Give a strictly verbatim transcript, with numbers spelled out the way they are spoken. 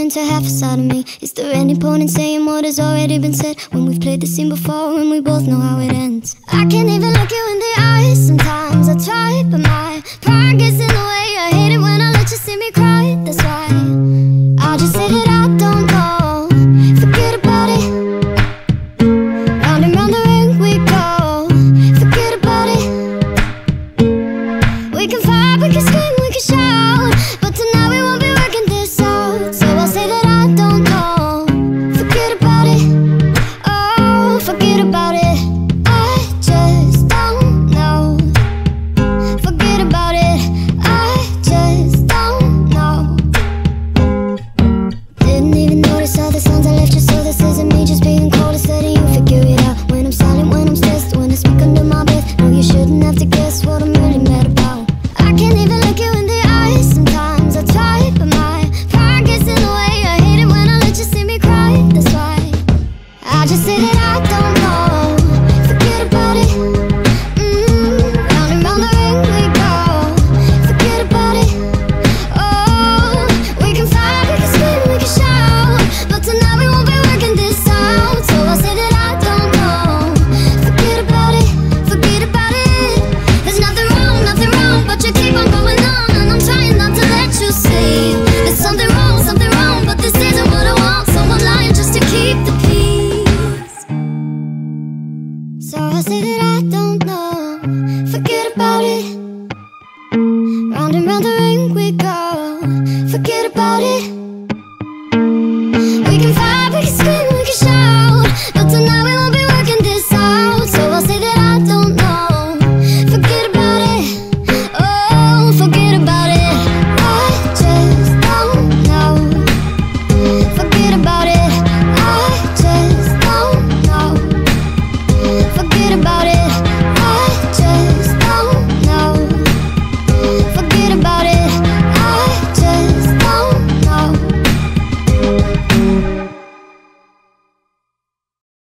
into half a side of me. Is there any point in saying what has already been said, when we've played the scene before and we both know how it ends? I can't even look you in the eyes. Sometimes I try, but my pride gets in the way.